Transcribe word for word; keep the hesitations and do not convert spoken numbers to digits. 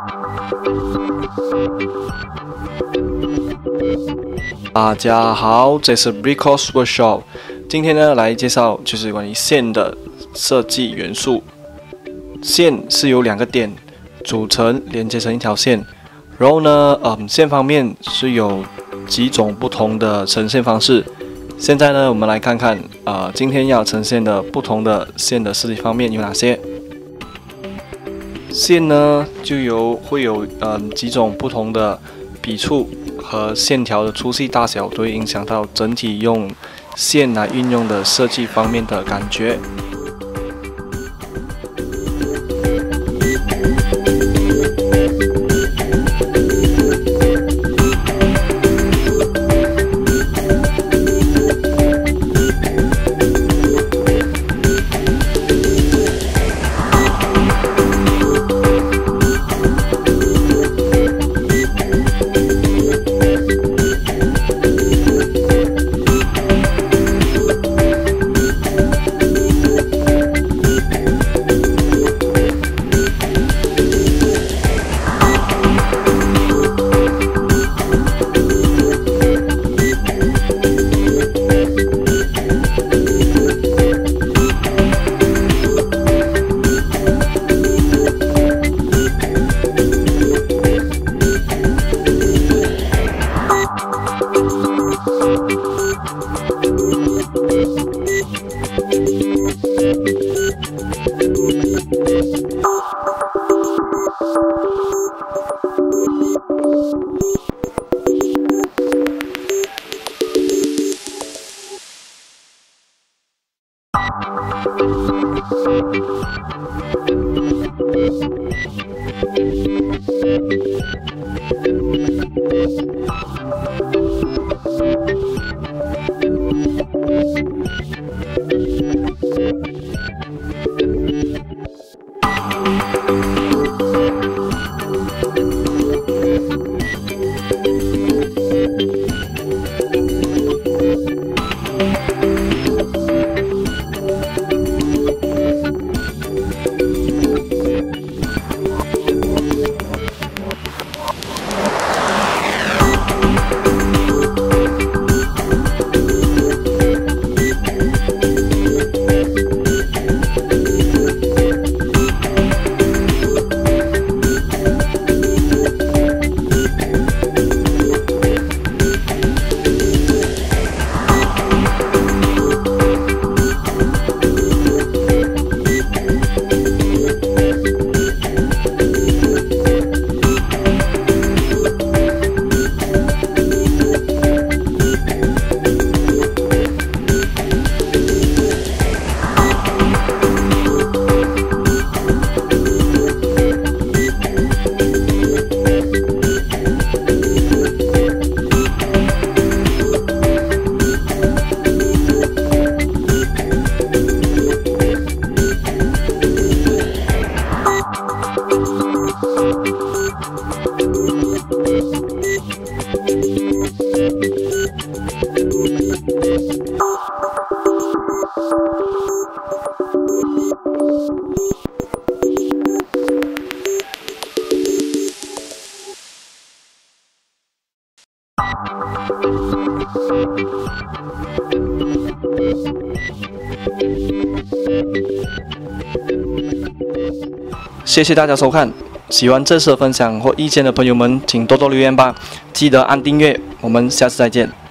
大家好，这是 Rico's Workshop。今天呢，来介绍就是关于线的设计元素。线是由两个点组成，连接成一条线。然后呢，嗯，线方面是有几种不同的呈现方式。现在呢，我们来看看，呃，今天要呈现的不同的线的设计方面有哪些。线呢，就有会有嗯几种不同的笔触和线条的粗细大小，都会影响到整体用线来运用的设计方面的感觉。谢谢大家收看，喜欢这次的分享或意见的朋友们，请多多留言吧。记得按订阅，我们下次再见。